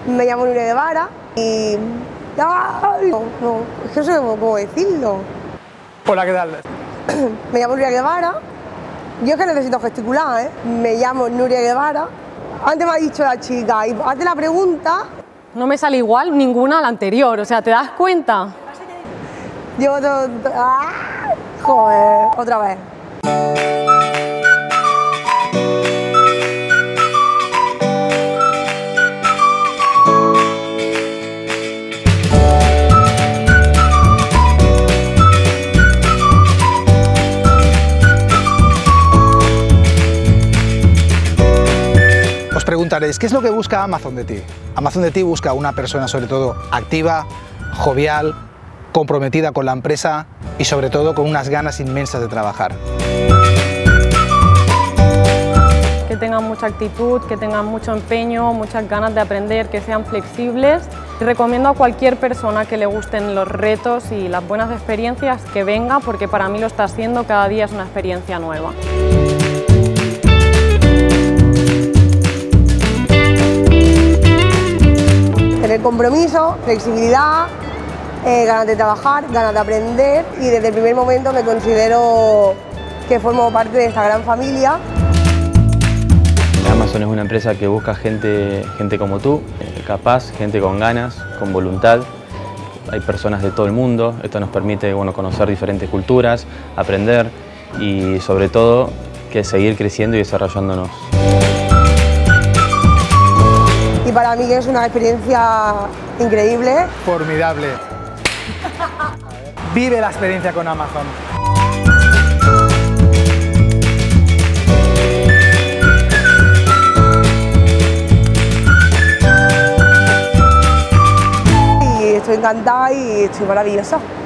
Me llamo Nuria Guevara y... ¡Ay! No, es que no sé cómo decirlo. Hola, ¿qué tal? Me llamo Nuria Guevara. Yo es que necesito gesticular, ¿eh? Me llamo Nuria Guevara. Antes me ha dicho la chica, y hazte la pregunta. No me sale igual ninguna a la anterior, o sea, ¿te das cuenta? Llevo todo... ¡Ah! Joder, otra vez. Os preguntaréis, ¿qué es lo que busca Amazon de ti? Amazon de ti busca una persona sobre todo activa, jovial, comprometida con la empresa y sobre todo con unas ganas inmensas de trabajar. Que tengan mucha actitud, que tengan mucho empeño, muchas ganas de aprender, que sean flexibles. Recomiendo a cualquier persona que le gusten los retos y las buenas experiencias que venga, porque para mí lo está haciendo, cada día es una experiencia nueva. Tener compromiso, flexibilidad, ganas de trabajar, ganas de aprender y desde el primer momento me considero que formo parte de esta gran familia. Amazon es una empresa que busca gente como tú, capaz, gente con ganas, con voluntad. Hay personas de todo el mundo, esto nos permite conocer diferentes culturas, aprender y sobre todo que seguir creciendo y desarrollándonos. Y para mí es una experiencia increíble. Formidable. Vive la experiencia con Amazon. Y estoy encantada y estoy maravillosa.